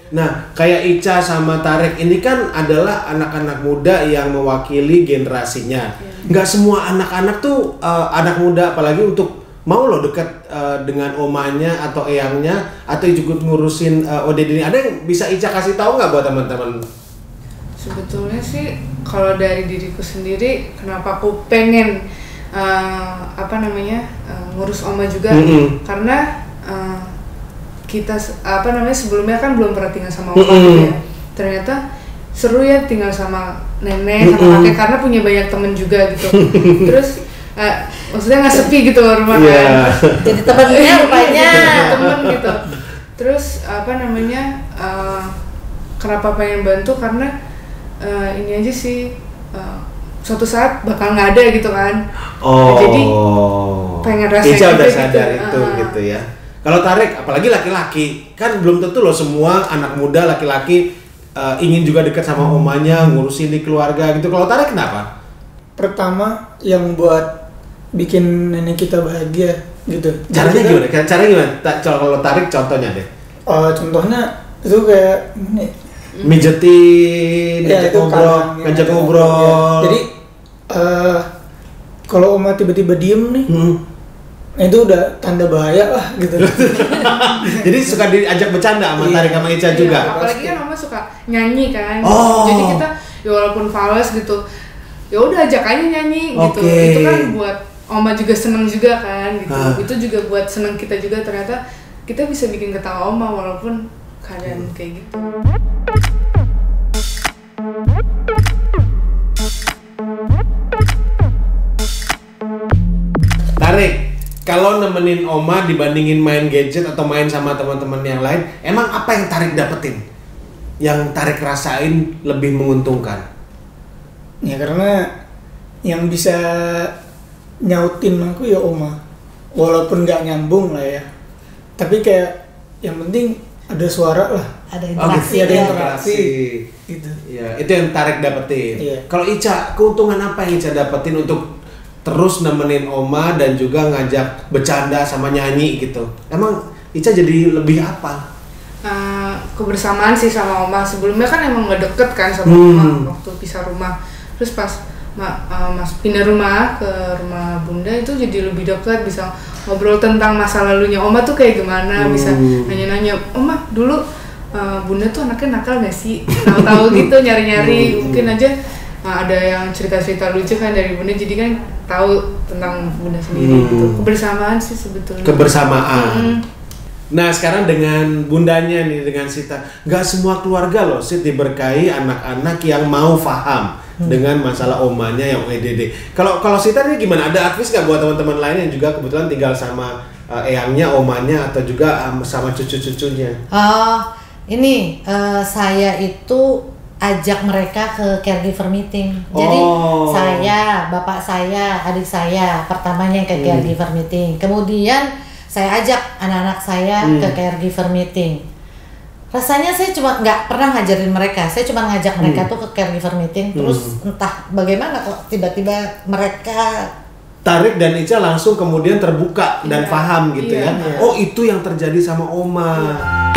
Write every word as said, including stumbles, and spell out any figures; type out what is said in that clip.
Nah, kayak Ica sama Tarik ini kan adalah anak-anak muda yang mewakili generasinya. Nggak semua anak-anak tuh uh, anak muda, apalagi untuk mau lo dekat uh, dengan omanya atau eyangnya atau juga ngurusin uh, O D D ini. Ada yang bisa Ica kasih tahu nggak buat teman-teman? Sebetulnya sih kalau dari diriku sendiri, kenapa aku pengen uh, apa namanya uh, ngurus oma juga, mm-hmm. karena uh, kita apa namanya sebelumnya kan belum pernah tinggal sama oma, mm-hmm. gitu ya. Ternyata seru ya tinggal sama nenek, mm-hmm. sama kakek karena punya banyak temen juga gitu. Terus uh, maksudnya nggak sepi gitu loh rumah, yeah. kan. Jadi temennya rupanya temen gitu. Terus apa namanya uh, kenapa pengen bantu, karena Uh, ini aja sih uh, suatu saat bakal nggak ada gitu kan. Oh. Nah, jadi pengen rasa Ica udah gitu, sadar itu uh. gitu ya. Kalau Tarik, apalagi laki-laki, kan belum tentu loh semua anak muda laki-laki uh, ingin juga dekat sama omanya, ngurusin di keluarga gitu. Kalau Tarik kenapa? Pertama yang buat bikin nenek kita bahagia gitu. Caranya kita, gimana? Caranya gimana? Kalau Tarik contohnya deh. Uh, contohnya itu kayak ini. Mijetin, ya, ngajak ngobrol, ngajak ngobrol. Ya. Jadi uh, kalau oma tiba-tiba diem nih, hmm. itu udah tanda bahaya lah gitu. Jadi suka diajak bercanda sama Tarik sama Ica juga. Iya, apalagi kan oma suka nyanyi kan. Oh. Jadi kita ya walaupun fals gitu, ya udah ajak aja nyanyi gitu. Okay. Itu kan buat oma juga seneng juga kan gitu. Ah. Itu juga buat seneng kita juga, ternyata kita bisa bikin ketawa oma walaupun keadaan hmm. kayak gitu. Tarik, kalau nemenin oma dibandingin main gadget atau main sama teman-teman yang lain, emang apa yang Tarik dapetin? Yang Tarik rasain lebih menguntungkan? Ya karena yang bisa nyautin aku ya oma, walaupun nggak nyambung lah ya. Tapi kayak yang penting ada suara lah. Ada interaksi. Oh, ada interaksi. Gitu. Ya, itu yang Tarik dapetin. Iya. Kalau Ica, keuntungan apa yang Ica dapetin untuk terus nemenin oma dan juga ngajak bercanda sama nyanyi gitu? Emang Ica jadi lebih apa? Uh, kebersamaan sih sama oma. Sebelumnya kan emang gak deket kan sama hmm. oma waktu pisah rumah. Terus pas ma, uh, mas pindah rumah ke rumah bunda itu jadi lebih dekat, bisa ngobrol tentang masa lalunya oma tuh kayak gimana, hmm. bisa nanya-nanya, oma dulu uh, bunda tuh anaknya nakal gak sih? Tahu-tahu gitu nyari-nyari, hmm. mungkin aja uh, ada yang cerita-cerita lucu kan dari bunda, jadi kan tahu tentang bunda sendiri hmm. gitu. Kebersamaan sih sebetulnya. Kebersamaan. Hmm. Nah sekarang dengan bundanya nih, dengan Sita, nggak semua keluarga loh Sit diberkahi anak-anak yang mau paham hmm. dengan masalah omanya yang O D D. Kalau kalau Sita ini gimana? Ada advice nggak buat teman-teman lain yang juga kebetulan tinggal sama uh, eyangnya, omanya atau juga um, sama cucu-cucunya? Oh ini uh, saya itu ajak mereka ke caregiver meeting. Jadi oh. saya, bapak saya, adik saya pertamanya ke hmm. caregiver meeting. Kemudian saya ajak anak-anak saya hmm. ke caregiver meeting. Rasanya saya cuma nggak pernah ngajarin mereka, saya cuma ngajak mereka hmm. tuh ke caregiver meeting. Terus hmm. entah bagaimana kok tiba-tiba mereka Tarik dan Ica langsung kemudian terbuka dan iya. paham gitu iya, ya. iya. Oh itu yang terjadi sama oma. Iya.